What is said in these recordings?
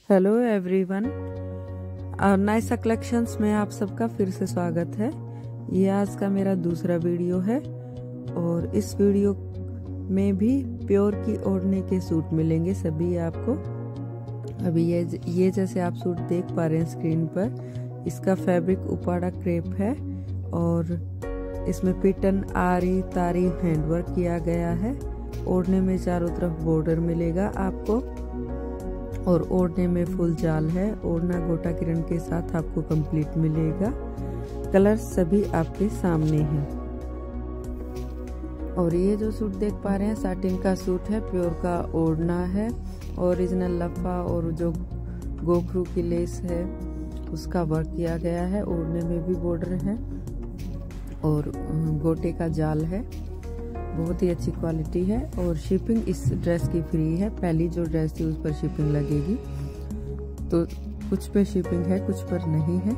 Hello everyone, और Naisa collections में आप सबका फिर से स्वागत है। ये आज का मेरा दूसरा वीडियो है और इस वीडियो में भी प्योर की ओढ़ने के सूट मिलेंगे सभी आपको। अभी ये जैसे आप सूट देख पा रहे हैं स्क्रीन पर, इसका फैब्रिक उपाड़ा क्रेप है और इसमें पिटन आरी तारी हैंडवर्क किया गया है। ओढ़ने में चारों तरफ बॉर्डर मिलेगा आपको और ओढ़ने में फुल जाल है। ओढ़ना गोटा किरण के साथ आपको कंप्लीट मिलेगा। कलर सभी आपके सामने हैं। और ये जो सूट देख पा रहे हैं साटिन का सूट है, प्योर का ओढ़ना है, ओरिजिनल लफा और जो गोखरू की लेस है उसका वर्क किया गया है। ओढ़ने में भी बॉर्डर है और गोटे का जाल है। बहुत ही अच्छी क्वालिटी है और शिपिंग इस ड्रेस की फ्री है। पहली जो ड्रेस थी उस पर शिपिंग लगेगी, तो कुछ पे शिपिंग है कुछ पर नहीं है।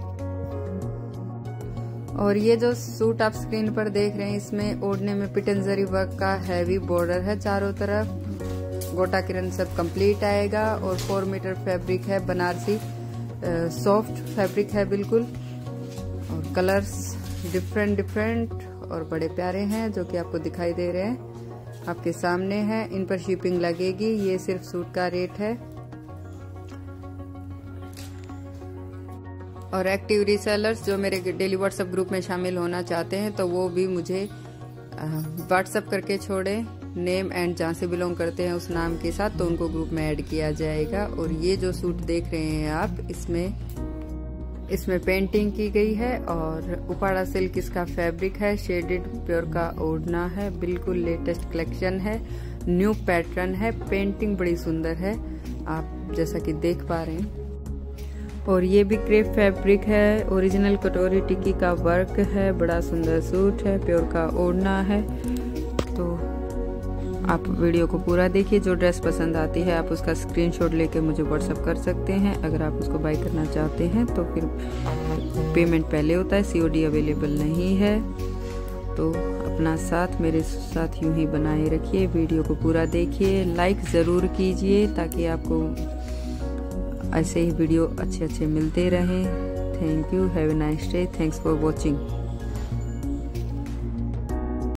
और ये जो सूट आप स्क्रीन पर देख रहे हैं, इसमें ओढ़ने में पिटन जरी वर्क का हैवी बॉर्डर है चारों तरफ। गोटा किरण सब कंप्लीट आएगा और 4 मीटर फैब्रिक है, बनारसी सॉफ्ट फैब्रिक है बिल्कुल। और कलर्स डिफरेंट और बड़े प्यारे हैं जो कि आपको दिखाई दे रहे हैं, आपके सामने हैं। इन पर शिपिंग लगेगी। ये सिर्फ सूट का रेट है। और एक्टिव रीसेलर्स जो मेरे डेली व्हाट्सएप ग्रुप में शामिल होना चाहते हैं तो वो भी मुझे व्हाट्सएप करके छोड़े, नेम एंड जहाँ से बिलोंग करते हैं उस नाम के साथ, तो उनको ग्रुप में ऐड किया जाएगा। और ये जो सूट देख रहे हैं आप, इसमें पेंटिंग की गई है और उपाड़ा सिल्क इसका फैब्रिक है। शेडेड प्योर का ओढ़ना है, बिल्कुल लेटेस्ट कलेक्शन है, न्यू पैटर्न है। पेंटिंग बड़ी सुंदर है आप जैसा कि देख पा रहे हैं। और ये भी क्रेप फैब्रिक है, ओरिजिनल कटोरी टिक्की का वर्क है। बड़ा सुंदर सूट है, प्योर का ओढ़ना है। तो आप वीडियो को पूरा देखिए। जो ड्रेस पसंद आती है आप उसका स्क्रीनशॉट लेके मुझे व्हाट्सएप कर सकते हैं। अगर आप उसको बाय करना चाहते हैं तो फिर पेमेंट पहले होता है, सीओडी अवेलेबल नहीं है। तो अपना साथ मेरे साथ यूं ही बनाए रखिए। वीडियो को पूरा देखिए, लाइक ज़रूर कीजिए ताकि आपको ऐसे ही वीडियो अच्छे मिलते रहें। Thank you, have a nice day, thanks for watching.